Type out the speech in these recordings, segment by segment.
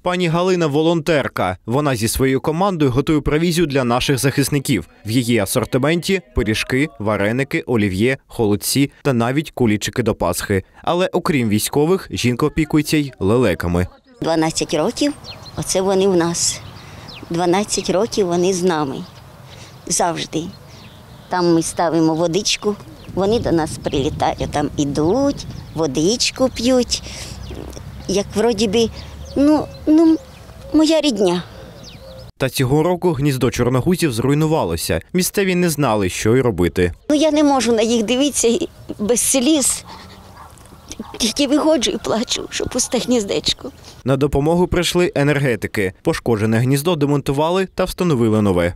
Пані Галина – волонтерка. Вона зі своєю командою готує провізію для наших захисників. В її асортименті – пиріжки, вареники, олів'є, холодці та навіть кулічики до Пасхи. Але окрім військових, жінка опікується й лелеками. 12 років – оце вони в нас. 12 років вони з нами. Завжди. Там ми ставимо водичку, вони до нас прилітають, там ідуть, водичку п'ють. Як вроді би, моя рідня. Та цього року гніздо чорногузів зруйнувалося. Місцеві не знали, що й робити. Я не можу на їх дивитися без сліз. Тільки виходжу і плачу, що пусте гніздечко. На допомогу прийшли енергетики. Пошкоджене гніздо демонтували та встановили нове.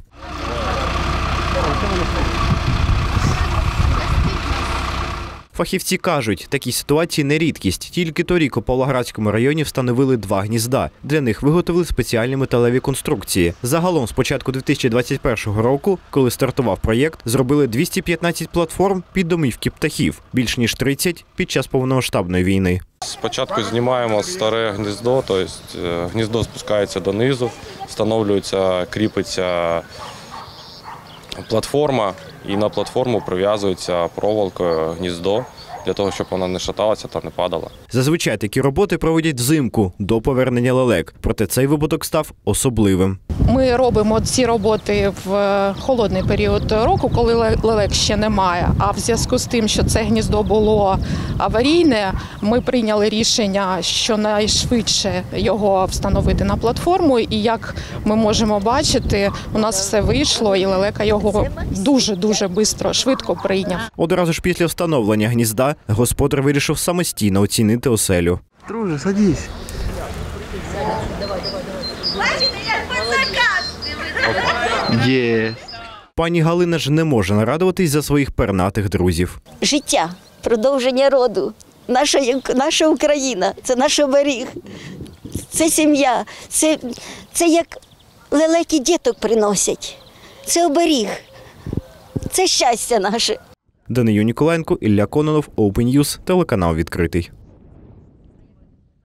Фахівці кажуть, такі ситуації не рідкість. Тільки торік у Павлоградському районі встановили 2 гнізда. Для них виготовили спеціальні металеві конструкції. Загалом з початку 2021 року, коли стартував проєкт, зробили 215 платформ під домівки птахів, більш ніж 30 під час повномасштабної війни. Спочатку знімаємо старе гніздо, тобто гніздо спускається донизу, встановлюється, кріпиться платформа, і на платформу прив'язується проволокою гніздо, для того, щоб вона не шаталася та не падала. Зазвичай такі роботи проводять взимку, до повернення лелек. Проте цей випадок став особливим. Ми робимо ці роботи в холодний період року, коли лелек ще немає. А в зв'язку з тим, що це гніздо було аварійне, ми прийняли рішення, що найшвидше його встановити на платформу. І як ми можемо бачити, у нас все вийшло, і лелека його дуже-дуже швидко прийняв. Одразу ж після встановлення гнізда господар вирішив самостійно оцінити оселю. Друже, садись. Є. Пані Галина ж не може нарадуватись за своїх пернатих друзів. Життя, продовження роду, наша Україна, це наш оберіг, це сім'я, це як лелеки діток приносять, це оберіг, це щастя наше. Данию Ніколаєнко, Ілля Кононов, Open News, телеканал «Відкритий».